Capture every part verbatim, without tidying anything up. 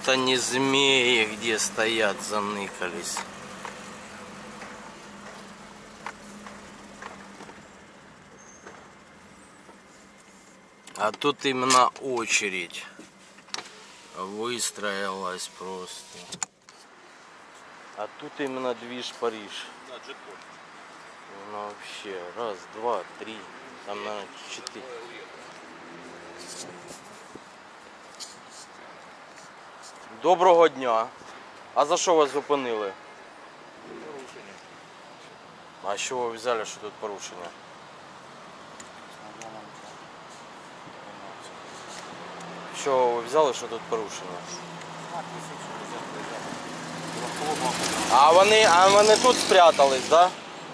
Вот они, змеи, где стоят, заныкались. А тут именно очередь выстроилась просто. А тут именно движ Париж. Ну вообще, раз, два, три, там, наверное, четыре. Доброго дня. А за що вас зупинили? Порушення. А що ви взяли, що тут порушення? Що ви взяли, що тут порушення? А вони, а вони тут спрятались, да?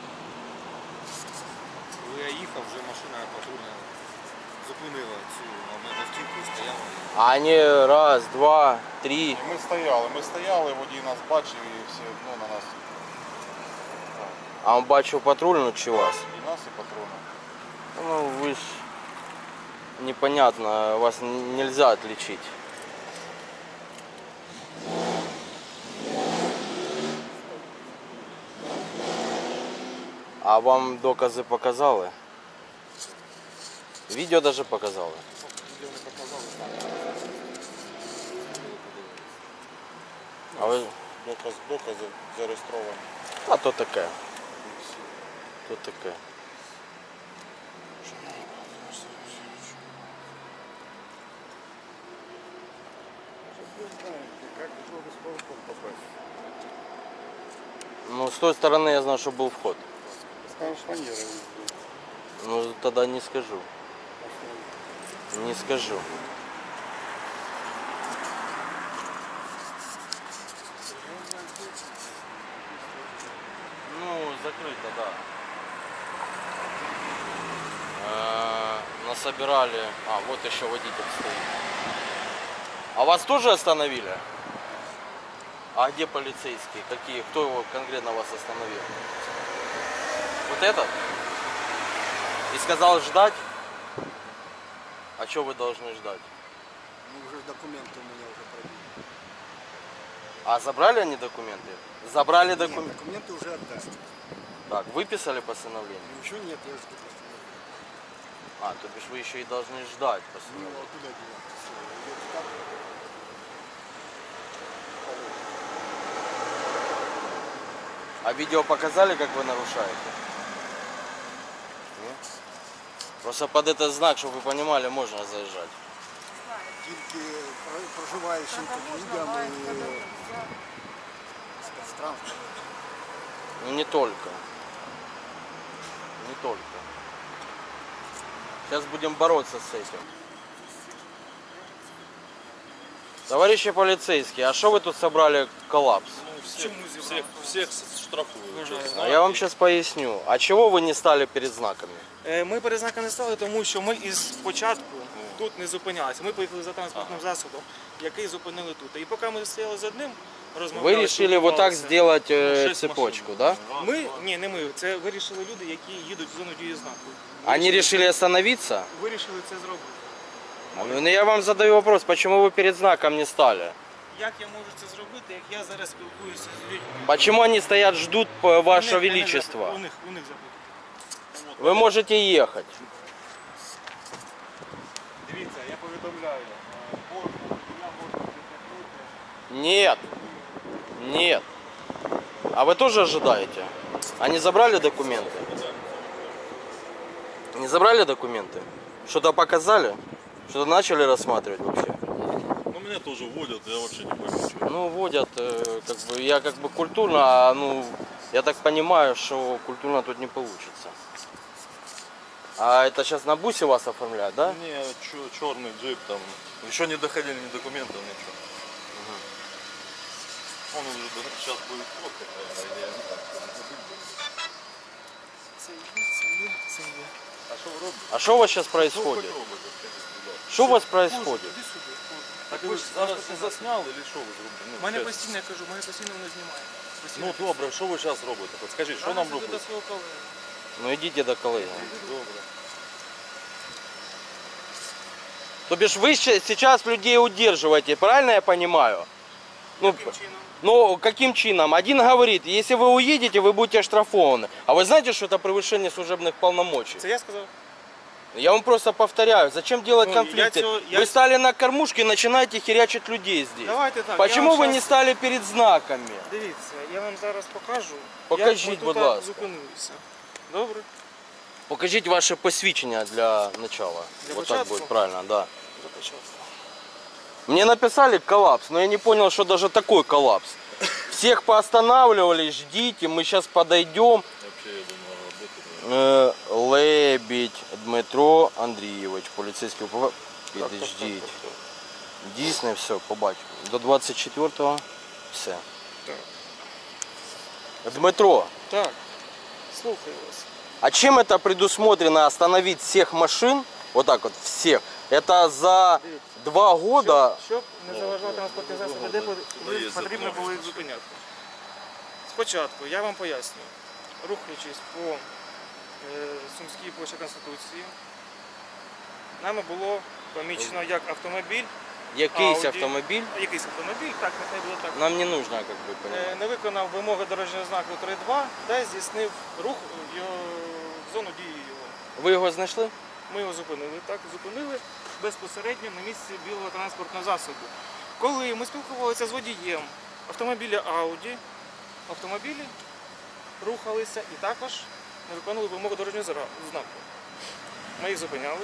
Коли я їхав, вже машина патрульна зупинила цю автівку, стояла. А вони раз, два, три. Ми стояли, ми стояли, водій нас бачив і все одно на нас. А він бачив патрульну чи вас? І нас, і патрульну. Ну ви ж непонятно, вас нельзя отличить. А вам докази показали? Відео даже показали. Відео не показали, А ви... Доказ, докази зареєстровані. А то таке. То таке. Ну, с той стороны я знаю, что был вход. Ну, тогда не скажу. Не скажу. Ну, закрыто, да. Насобирали. А, вот еще водитель стоит. А вас тоже остановили? А где полицейские? Какие? Кто его конкретно вас остановил? Вот этот? И сказал ждать? А что вы должны ждать? Ну, уже документы у меня уже пробили. А забрали они документы? Забрали документы? Нет, документы уже отдали. Так, выписали постановление? Ничего нет, я жду постановления. А, то бишь вы еще и должны ждать Ну, постановления. а куда деваться? А видео показали, как вы нарушаете? Нет? Просто под этот знак, чтобы вы понимали, можно заезжать. Тільки проживаючим під людям і спецтранспорт. Ну не только. Не только. Сейчас будем бороться с этим. Товарищи полицейские, а что вы тут собрали коллапс? Всех, всех, всех штрафуют. А я вам сейчас поясню. А чего вы не стали перед знаками? Ми перед знаком не стали, тому що ми із початку тут не зупинялися. Ми поїхали за транспортним засобом, який зупинили тут. І поки ми стояли з одним, розмовляли... Вы решили вот так сделать э, цепочку, да? Ми, ні, не ми, це вирішили люди, які їдуть в зону дії знаку. Они решили остановиться? Вирішили це зробити. Ну я вам задаю вопрос, почему вы перед знаком не стали? Як я можу це зробити, як я зараз спілкуюся з людьми? Почему они стоят, ждут э, Ваше У них- Величество? У них, у них запитати. Вы можете ехать. Дивіться, я повідомляю. Можна, я можу притягнути. Нет. Нет. А вы тоже ожидаете? Они забрали документы? Не забрали документы? Что-то показали? Что-то начали рассматривать вообще? Ну меня тоже водят, я вообще не пойму, что. Ну, водят, э, как бы, я как бы культурно, а ну, я так понимаю, что культурно тут не получится. А это сейчас на бусе вас оформляют, да? Не, черный джип там. Еще не доходили ни документов, ничего. Он уже сейчас будет фоткать, наверное, я не знаю, что он забыл. Це є, це є, це є. А что вы робите? А что у вас сейчас Что происходит? вы робите, скажите, будь ласка? Что у вас происходит? Іди сюди. Так ви ж зараз засняли, чи що ви зробили? Ну, У мене чесно. постійно, я кажу, мене постійно воно знімає. Постійно. Ну добре, що ви зараз робите? Подскажіть, що Зараз нам іду до робити? свого колеги. Ну идите до коллеги. Добре. То бишь вы ща- сейчас людей удерживаете, правильно я понимаю? Ну, Яким чином? ну, каким чином? Один говорит, если вы уедете, вы будете оштрафованы. А вы знаете, что это превышение служебных полномочий? Це я сказав? Я вам просто повторяю, зачем делать Ну, конфликты? я цього- я- Вы стали на кормушке и начинаете херячить людей здесь. Давайте так. Почему я вам вы не щас- стали перед знаками? Дивіться, я вам зараз покажу. Покажіть, як ми будь тут ласка. зупинилися. Добре? Покажите ваше посвящение для начала. Для вот так початку? будет правильно, да. За початку. Мне написали коллапс, но я не понял, что даже такой коллапс. Всех поостанавливали, ждите, мы сейчас подойдем. Вообще, я думаю, работает. Э, Лебедь Дмитро Андрійович, поліцейський управління. Підождіть. Дійсно, все, побачимо. До двадцять четвертого все. Так. Дмитро, Так. Слухаю вас. а чем это предусмотрено остановить всех машин, вот так вот всех, это за два года, Щоб, щоб не заважати транспортні засоби, де пот- ви Доїзд потрібно було їх зупиняти. Спочатку я вам поясню, рухаючись по е, Сумській площі Конституції, нами було помічено як автомобіль, якийсь Audi. автомобіль, якийсь автомобіль, так, нехай буде так, нам не нужно, как бы, е, понимать. не виконав вимоги дорожнього знаку три два та здійснив рух е, його, в зону дії його. Ви його знайшли? Ми його зупинили. Так, зупинили безпосередньо на місці білого транспортного засобу. Коли ми спілкувалися з водієм автомобіля Audi, автомобілі рухалися і також не виконували вимоги дорожнього зра- знаку. Ми їх зупиняли.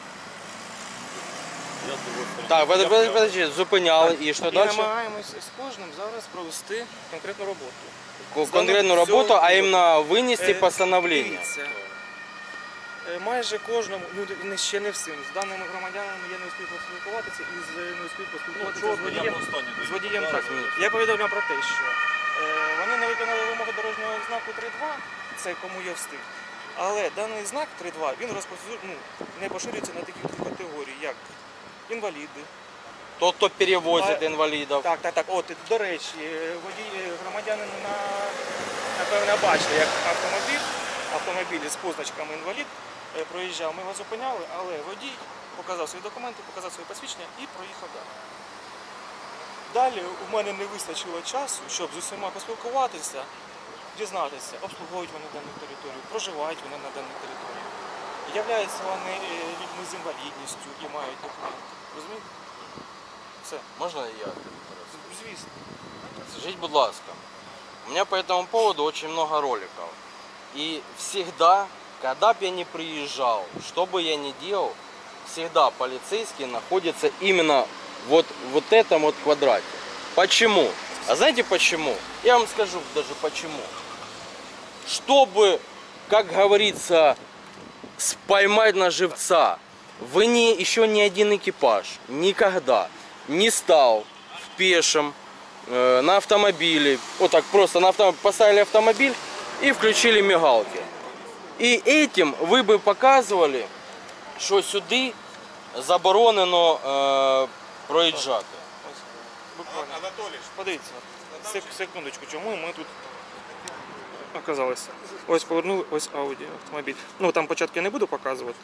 Я с другой стороны. Так, Я подожди, прям- подожди, зупиняли, і що І далі? намагаємось з кожним зараз провести конкретну роботу. Конкретну Всього- роботу, а іменно винести Е, постановлення. Дивіться, е, майже кожному, ну не- ще не всім, з даними громадянами я не успів поспілкуватися і з не успів поспілкуватися з водієм. З водієм так. Я повідомляв про те, що е, вони не виконали вимоги дорожнього знаку три два, це кому я встиг. Але даний знак три два, він розповсюджує, ну, не поширюється на такі категорії, як інваліди. Тот, хто перевозить А- інвалідів. Так, так, так. От, і, до речі, водій, громадянин на, напевно, бачили, як автомобіль, автомобіль з позначками інвалід е, проїжджав. Ми його зупиняли, але водій показав свої документи, показав своє посвідчення і проїхав далі. Далі у мене не вистачило часу, щоб з усіма поспілкуватися, дізнатися, обслуговують вони дану територію, проживають вони на даній території. Являються вони е, людьми з інвалідністю і мають документи. Розумієте? Все. Можна я? Звісно. Скажите, будь ласка, у меня по этому поводу очень много роликов. И всегда, когда бы я ни приезжал, что бы я ни делал, всегда полицейские находятся именно вот в вот этом вот квадрате. Почему? А знаете почему? Я вам скажу даже почему. Чтобы, как говорится, споймать на живца, вы не, еще ни один экипаж никогда не стал в пешем, э, на автомобиле, вот так просто на авто, поставили автомобиль и включили мигалки. И этим вы бы показывали, что сюди заборонено э, проїжджати. Ось, буквально. Подивіться, сек- секундочку, чому ми тут оказалися. Ось повернули, ось Audi автомобіль. Ну там початку я не буду показувати.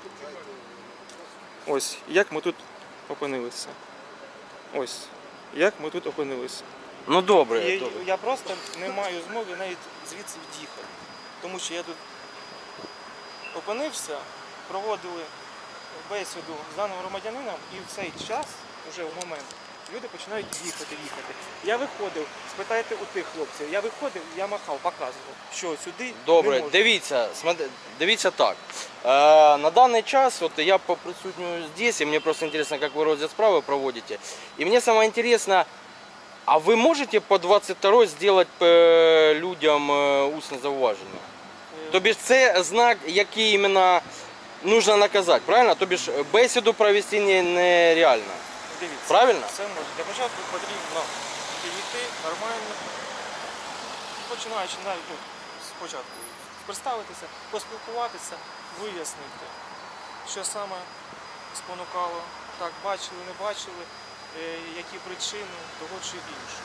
Ось, як ми тут опинилися. Ось, як ми тут опинилися. Ну добре, І добре. я просто не маю змоги навіть звідси від'їхати. Тому що я тут опинився, проводили бесіду з даним громадянином, і в цей час, уже в момент, люди починають їхати, їхати. Я виходив, спитайте у тих хлопців, я виходив, я махав, показував, що сюди Добре, не можна. дивіться, смотри- дивіться так. Е, на даний час от я поприсутнюю здесь, і мені просто интересно, як ви розгляд справи проводите. І мені саме интересно, а ви можете по двадцять второй сделать е, людям е, усне зауваження? Е, Тобі ж це знак, який іменно нужно наказати, правильно? Тобі ж бесіду провести не- нереально. Дивіться, Правильно? Це може. Для початку потрібно підійти нормально, починаючи навіть ну, спочатку представитися, поспілкуватися, вияснити, що саме спонукало, так, бачили, не бачили, е, які причини того чи іншого.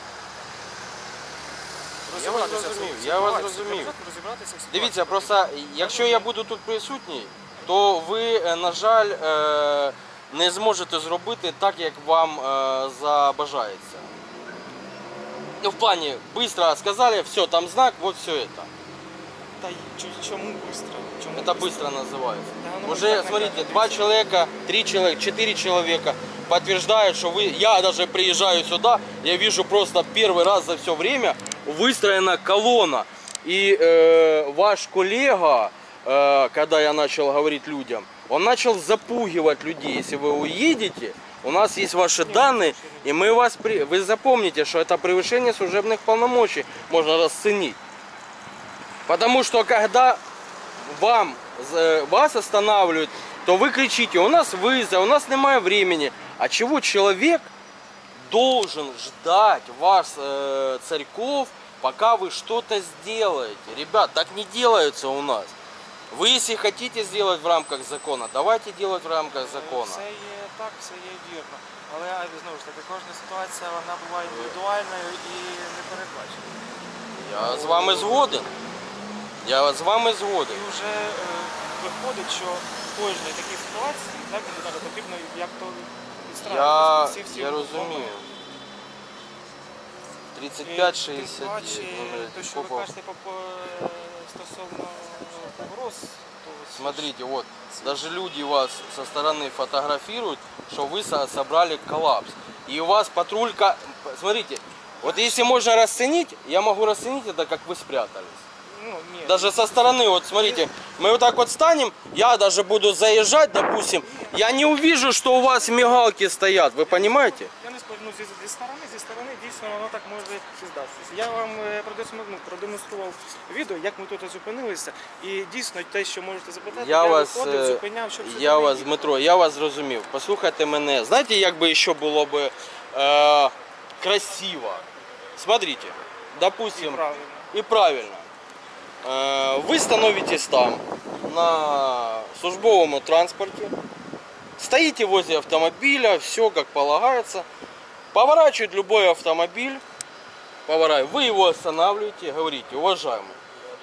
Я вас Розібратися в зрозумів, цій я вас ситуації. зрозумів. Для початку розібратися в ситуації. Дивіться, просто якщо я буду тут присутній, то ви, е, на жаль, е, не зможете зробити так, як вам е, забажається. Ну, в плане, быстро сказали, все, там знак, вот все это. Та й чо- чому быстро? Чому Это быстро называется. Да, ну, Уже, может, так смотрите, наказано, два тридцать. человека, три человека, четыре человека подтверждают, что вы... Я даже приезжаю сюда, я вижу просто первый раз за все время выстроена колонна. И э, ваш коллега, э, когда я начал говорить людям, он начал запугивать людей. Если вы уедете, у нас есть ваши данные, и мы вас... При... Вы запомните, что это превышение служебных полномочий можно расценить. Потому что когда вам, э, вас останавливают, то вы кричите, у нас вызов, у нас немає времени. А чего человек должен ждать вас, э, царьков, пока вы что-то сделаете? Ребят, так не делается у нас. Вы, если хотите сделать в рамках закона, давайте делать в рамках закона. Все є так, все є вірно. Але а, знову ж таки, кожна ситуація вона буває індивідуальною і непередбаченою. Я з вами згоден. Я з вами згоден. І вже е, виходить, що в кожній такій ситуації так, кандидату потрібно як то Я, відстраювати всі всі я умови. розумію. І тридцять п'ять тим шістдесят паче, дев'ять. те, що ви кажете по- по- стосовно погроз, то Смотрите, вот, даже люди вас со стороны фотографируют, что вы со- собрали коллапс. И у вас патрулька, смотрите, вот если можно расценить, я могу расценить это, как вы спрятались. ну, ні, Даже со стороны, вот смотрите, мы вот так вот станем, я даже буду заезжать, допустим, я не увижу, что у вас мигалки стоят, вы понимаете? я не скажу, ну, зі, зі сторони, зі сторони дійсно воно так може і здатися. Я вам е, продемонстрував, ну, продемонстрував відео, як ми тут зупинилися, і дійсно те, що можете запитати, Я я вас, виходив, е, зупиняв, щоб сюди я не вас, їхати. Дмитро, я вас зрозумів. Послухайте мене. Знаєте, як би ще було б е, красиво? Смотрите, допустим, Правильно. и правильно. Э, Вы становитесь там на службовом транспорте, стоите возле автомобиля, все как полагается, поворачивает любой автомобиль, поворачивает, вы его останавливаете, говорите, уважаемый,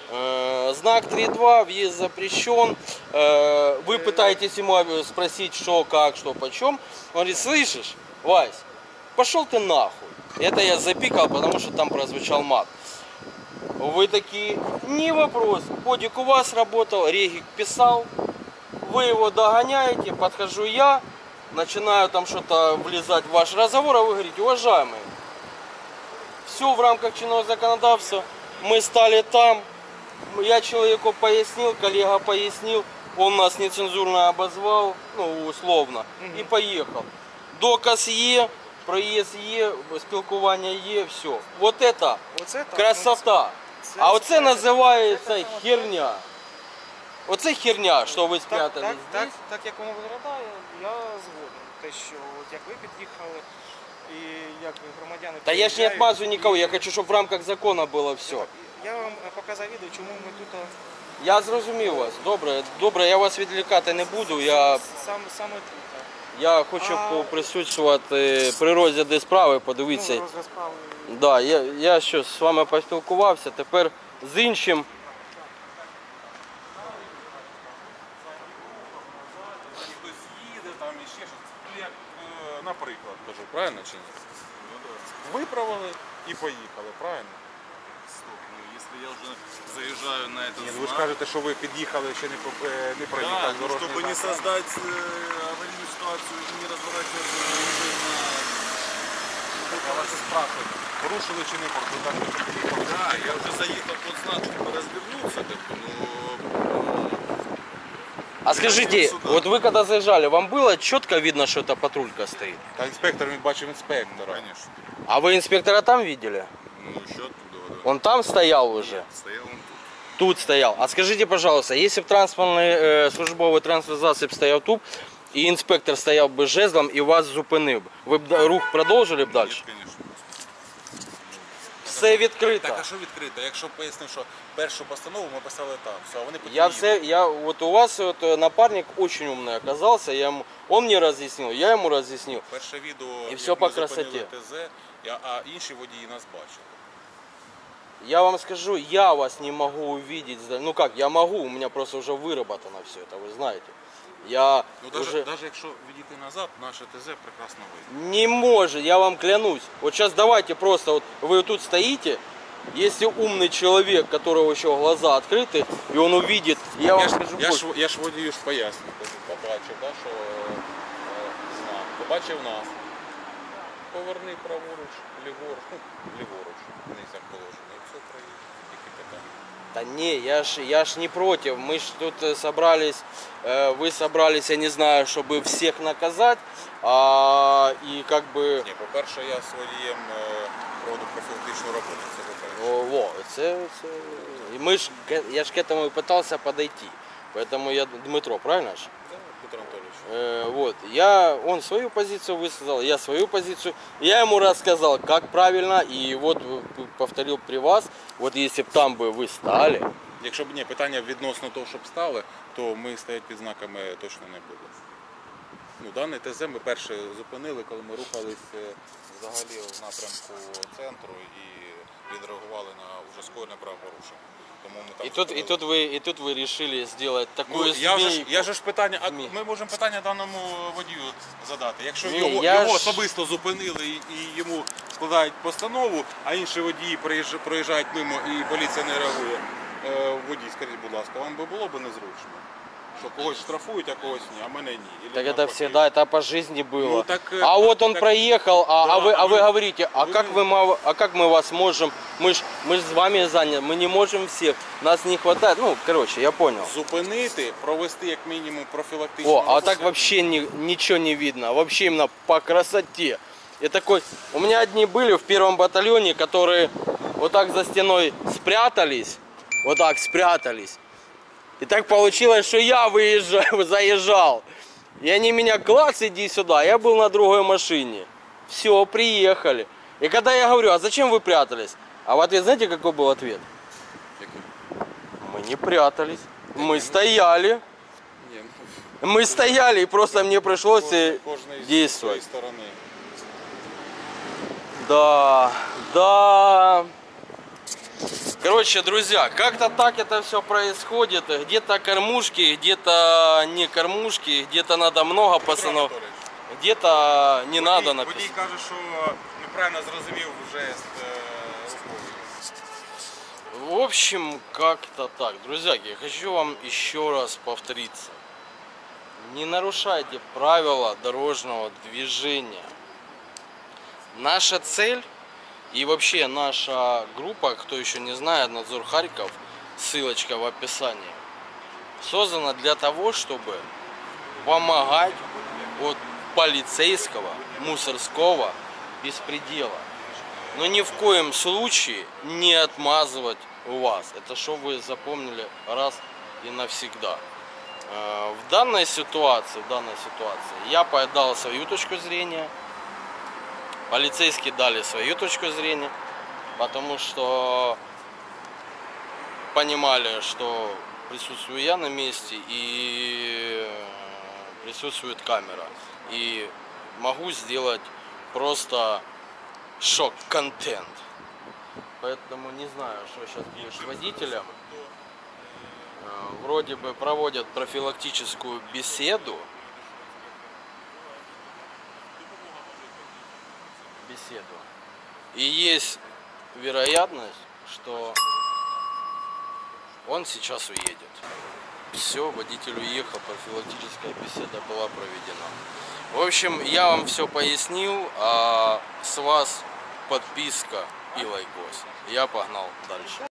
э, знак три два, въезд запрещен, э, вы пытаетесь ему спросить, что, как, что, почем, он говорит, слышишь, Вась, пошел ты нахуй. Это я запикал, потому что там прозвучал мат. Вы такие, не вопрос, кодик у вас работал, Регик писал, вы его догоняете, подхожу я, начинаю там что-то влезать в ваш разговор, а вы говорите, уважаемые, все в рамках чинного законодательства, мы стали там, я человеку пояснил, коллега пояснил, он нас нецензурно обозвал, ну условно, и поехал. Доказ є, проїзд є, спілкування є, все. Вот это Оце так, красота. це- А це- оце це- називається це саме- херня. Оце херня, що ви Так, спрятали так, так, здесь. так як воно виглядає, я згоден. Те, що от як ви під'їхали, і як громадяни... Та я ж не приїжджають, отмазываю никого, і- я хочу, щоб в рамках закону було все. Я вам показав відео, чому ми тут... а, Я зрозумів вас. Добре, добре, я вас відвлікати не буду. Я, Саме, саме тут. так. я хочу А- поприсутствувати при розгляді справи, подивитися. Ну, розгляд справи. Да, я, я що з вами поспілкувався, тепер з іншим. Хтось їде, там і ще щось. Ну, як, е, наприклад, кажу, правильно чи ні? Виправили і поїхали, правильно? Стоп, ну если я уже заезжаю на этот Ні, ну ви ж знак, кажете, що ви під'їхали, ще не, по- е, не проїхали да, ну, дорожній чтобы не знак. создать э, аварийную ситуацию и не разворачиваться уже на... Я вас і спрашиваю, порушили чи не порушили? Так, що під'їхали. Да, я уже заехал под знак, чтобы развернуться, как бы, но... А скажите, вот вы когда заезжали, вам было четко видно, что это патрулька стоит? Та інспектор, він бачив інспектора. Конечно. А вы инспектора там видели? Ну, еще оттуда, да. Он там стоял уже? Стоял он тут. Тут стоял. А скажите, пожалуйста, если бы транспортный э, службовый транспортный засіб стоял тут, и инспектор стоял бы жезлом и вас зупинив б, ви б да- рух продовжили б далі? Нет, конечно. Все відкрито. Так, а що відкрито? Якщо пояснив, що першу постанову ми писали там, все, а вони потім Я їдуть. все, я вот у вас вот э, напарник очень умный оказался, я ему, он мне разъяснил, я ему разъяснил. Перше відео, І як все ми по зупинили красоті. ТЗ, я- а інші водії нас бачили. Я вам скажу, я вас не могу увидеть, ну как, я могу, у меня просто уже выработано все это, вы знаете. Я Ну, даже, уже... даже якщо відійти назад, наше ТЗ прекрасно видно. Не может, я вам клянусь. Вот сейчас давайте просто, вот вы тут стоите, если умный человек, у которого еще глаза открыты, и он увидит, я вам Я ж, скажу я, больше. ж, я ж водію ж поясню, кажу, побачив, да, що е, знак, побачив нас. Поверни праворуч, ліворуч, ну, ліворуч, вниз як положено, і все проїде. Які питання? Да не, я ж, я ж не против. Мы ж тут э, собрались, э, вы собрались, я не знаю, чтобы всех наказать, а, и как бы... Ні, по-перше, я з водієм е, проводу профілактичну роботу, це по-перше. О, во, це, це... І ми ж, к- я ж к этому и пытался подойти. Поэтому я Дмитро, правильно ж? Да, Петро Анатолійович. Э, вот, я, он свою позицию высказал, я свою позицию. Я ему рассказал, как правильно, и вот э, повторил при вас, вот если бы там бы вы стали, Якщо б ні, питання відносно того, щоб стали, то ми стоять під знаками точно не буде. Ну, дане ТЗ ми перше зупинили, коли ми рухались е, взагалі в напрямку центру і відреагували на вже скоєне правопорушення. Тому ми там и тут, и зупинили. тут вы, и тут вы решили сделать Ну, такую я вже ж, змейку. я же ж питання, а Змій. ми можемо питання даному водію задати. Якщо Ні, його, я його ж- особисто зупинили і, і йому складають постанову, а інші водії проїж- проїжджають мимо і поліція не реагує. Е, водій, скажіть, будь ласка, вам би було б незручно? Що когось штрафують, а когось ні, а мене ні. Ілі Так это навпаки. всегда, это по жизни было. Ну, так, э, а вот он так- проехал, а, Да, а, вы, а а вы вы- говорите, а вы- как вы, мав- а как мы вас можем, мы ж, мы ж с вами заняты, мы не можем всех, нас не хватает, ну, короче, я понял. Зупинити, провести як мінімум профілактичну О, а роботу. так вообще ни- ничего не видно, вообще именно по красоте. Я такой, у меня одни были в первом батальоне, которые вот так за стеной спрятались, вот так спрятались. И так получилось, что я выезжал, заезжал. И они меня, класс, иди сюда. Я был на другой машине. Все, приехали. И когда я говорю, а зачем вы прятались? А в ответ, знаете, какой был ответ? Мы не прятались. Мы стояли. Ні, ну, Мы стояли, и просто мне пришлось э, кожен- кожний з действовать. своєї сторони. Да, да. Короче, друзья, как-то так это все происходит. Где-то кормушки, где-то не кормушки, где-то надо много Петро пацанов, Анатолійович, где-то не надо водій, написать. водій каже, що неправильно зрозумів жест е, рукою. В общем, как-то так. Друзья, я хочу вам еще раз повториться. Не нарушайте правила дорожного движения. Наша цель и вообще наша группа, кто еще не знает, Надзор Харьков, ссылочка в описании, создана для того, чтобы помогать от полицейского, мусорского беспредела. Но ни в коем случае не отмазывать у вас. Это что вы запомнили раз и навсегда. Э, В данной ситуации, в данной ситуации я подал свою точку зрения. Полицейские дали свою точку зрения, потому что понимали, что присутствую я на месте и присутствует камера. И могу сделать просто шок-контент. Поэтому не знаю, что сейчас будет с водителем. Э, Вроде бы проводят профилактическую беседу. Беседу. И есть вероятность, что он сейчас уедет. Все, водитель уехал, профилактическая беседа была проведена. В общем, я вам все пояснил, а с вас подписка и лайкос. Я погнал дальше.